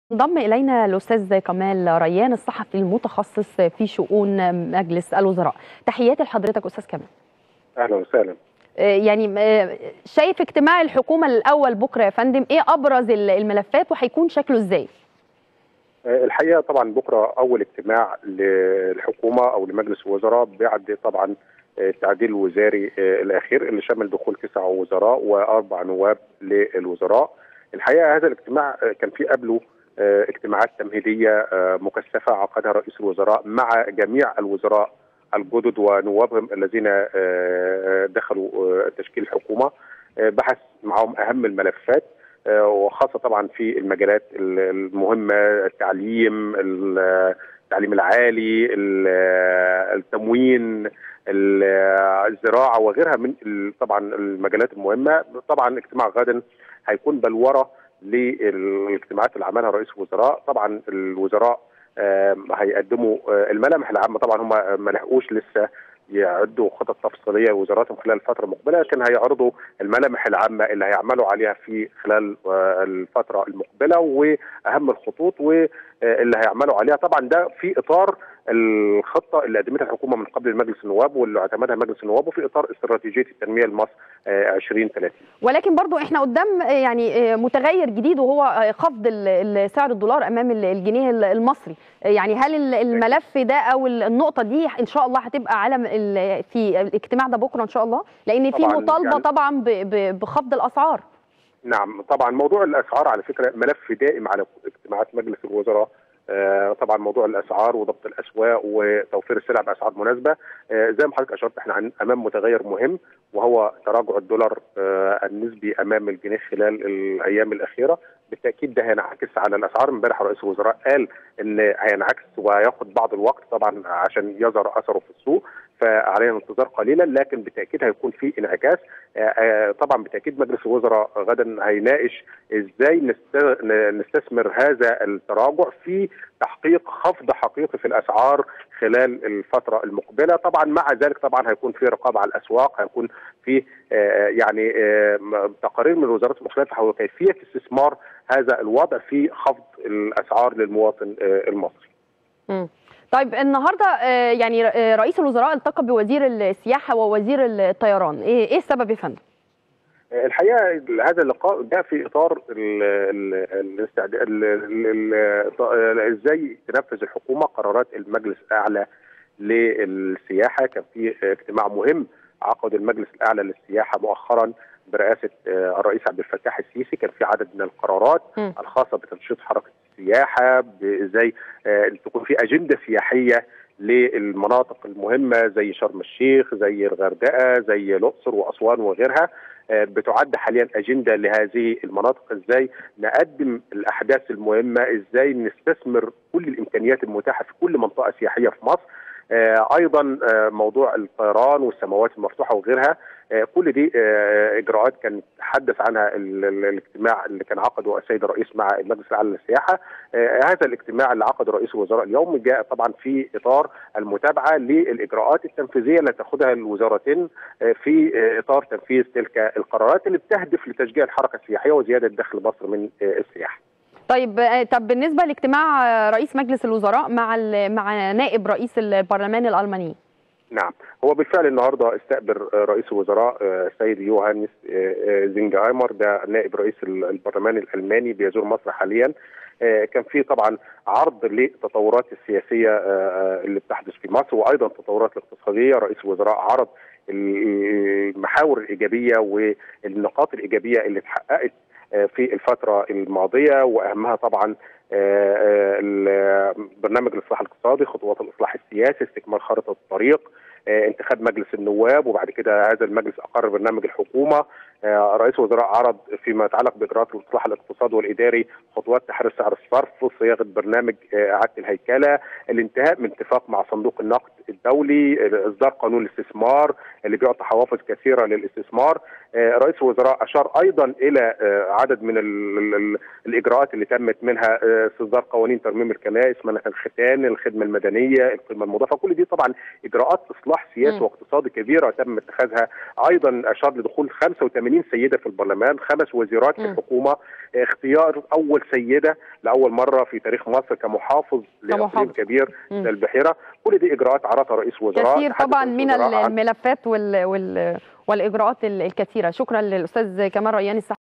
انضم إلينا الأستاذ كمال ريان الصحفي المتخصص في شؤون مجلس الوزراء. تحياتي لحضرتك أستاذ كمال. اهلا وسهلا. شايف اجتماع الحكومة الأول بكرة يا فندم، إيه أبرز الملفات وهيكون شكله إزاي؟ الحقيقة طبعا بكرة أول اجتماع للحكومة أو لمجلس الوزراء بعد طبعا التعديل الوزاري الأخير اللي شمل دخول 9 وزراء و4 نواب للوزراء. الحقيقة هذا الاجتماع كان فيه قبله اجتماعات تمهيدية مكثفة عقدها رئيس الوزراء مع جميع الوزراء الجدد ونوابهم الذين دخلوا تشكيل الحكومة، بحث معهم أهم الملفات، وخاصة طبعا في المجالات المهمة: التعليم العالي، التموين، الزراعة وغيرها من طبعا المجالات المهمة. طبعا اجتماع غدا هيكون بلورة للاجتماعات اللي عملها رئيس الوزراء. طبعا الوزراء هيقدموا الملامح العامة، طبعا هم ما لحقوش لسه يعدوا خطط تفصيليه لوزاراتهم خلال الفتره المقبله، لكن هيعرضوا الملامح العامه اللي هيعملوا عليها في خلال الفتره المقبله واهم الخطوط واللي هيعملوا عليها. طبعا ده في اطار الخطه اللي قدمتها الحكومه من قبل مجلس النواب واللي اعتمدها مجلس النواب، وفي اطار استراتيجيه التنميه لمصر 2030. ولكن برضو احنا قدام متغير جديد، وهو خفض سعر الدولار امام الجنيه المصري. هل الملف ده او النقطه دي ان شاء الله هتبقى على في الاجتماع ده بكره ان شاء الله، لان في مطالبه طبعا بخفض الاسعار؟ نعم، طبعا موضوع الاسعار على فكره ملف دائم على اجتماعات مجلس الوزراء. طبعا موضوع الاسعار وضبط الاسواق وتوفير السلع باسعار مناسبه. زي ما حضرتك اشرت احنا امام متغير مهم، وهو تراجع الدولار النسبي امام الجنيه خلال الايام الاخيره. بالتاكيد ده هينعكس على الاسعار. امبارح رئيس الوزراء قال ان هينعكس وهياخد بعض الوقت طبعا عشان يظهر اثره في السوق، فعلينا الانتظار قليلا، لكن بالتاكيد هيكون في انعكاس. طبعا بالتاكيد مجلس الوزراء غدا هيناقش ازاي نستثمر هذا التراجع في تحقيق خفض حقيقي في الاسعار خلال الفتره المقبله. طبعا مع ذلك طبعا هيكون في رقابه على الاسواق، هيكون في تقارير من الوزارات المختلفه حول كيفيه استثمار هذا الوضع في خفض الاسعار للمواطن المصري. طيب النهارده رئيس الوزراء التقى بوزير السياحه ووزير الطيران، ايه السبب يا فندم؟ الحقيقه هذا اللقاء جاء في اطار ازاي تنفذ الحكومه قرارات المجلس الاعلى للسياحه. كان في اجتماع مهم عقد المجلس الاعلى للسياحه مؤخرا برئاسه الرئيس عبد الفتاح السيسي. كان في عدد من القرارات الخاصه بتنشيط حركه السياحه، ازاي تكون في اجنده سياحيه للمناطق المهمه زي شرم الشيخ، زي الغردقه، زي الاقصر واسوان وغيرها. بتعد حاليا اجنده لهذه المناطق، ازاي نقدم الاحداث المهمه، ازاي نستثمر كل الامكانيات المتاحه في كل منطقه سياحيه في مصر. ايضا موضوع الطيران والسماوات المفتوحه وغيرها. كل دي اجراءات كان تحدث عنها الاجتماع اللي كان عقده السيد الرئيس مع المجلس الاعلى للسياحه. هذا الاجتماع اللي عقده رئيس الوزراء اليوم جاء طبعا في اطار المتابعه للاجراءات التنفيذيه اللي تاخذها الوزارتين في اطار تنفيذ تلك القرارات اللي بتهدف لتشجيع الحركه السياحيه وزياده دخل مصر من السياحه. طب بالنسبه لاجتماع رئيس مجلس الوزراء مع نائب رئيس البرلمان الالماني؟ نعم، هو بالفعل النهارده استقبل رئيس الوزراء السيد يوهانس زينجهايمر، ده نائب رئيس البرلمان الالماني بيزور مصر حاليا. كان في طبعا عرض للتطورات السياسيه اللي بتحدث في مصر، وايضا التطورات الاقتصاديه. رئيس الوزراء عرض المحاور الايجابيه والنقاط الايجابيه اللي اتحققت في الفتره الماضيه، واهمها طبعا برنامج الاصلاح الاقتصادي، خطوات الاصلاح السياسي، استكمال خارطه الطريق، انتخاب مجلس النواب، وبعد كده هذا المجلس اقر برنامج الحكومه. رئيس الوزراء عرض فيما يتعلق باجراءات الاصلاح الاقتصادي والاداري خطوات تحرير سعر الصرف، صياغه برنامج اعاده الهيكله، الانتهاء من اتفاق مع صندوق النقد الدولي، اصدار قانون الاستثمار اللي بيعطي حوافز كثيره للاستثمار. رئيس الوزراء اشار ايضا الى عدد من الاجراءات اللي تمت، منها استصدار قوانين ترميم الكنائس، منح الختان، الخدمه المدنيه، القيمه المضافه. كل دي طبعا اجراءات اصلاح سياسي واقتصادي كبيره تم اتخاذها. ايضا اشار لدخول 85 80 سيده في البرلمان، 5 وزيرات في الحكومه، اختيار اول سيده لاول مره في تاريخ مصر كمحافظ لاقليم كبير زي البحيره. كل دي اجراءات عرضها رئيس وزراء كثير طبعا من الملفات والاجراءات الكثيره. شكرا للاستاذ كمال ريان.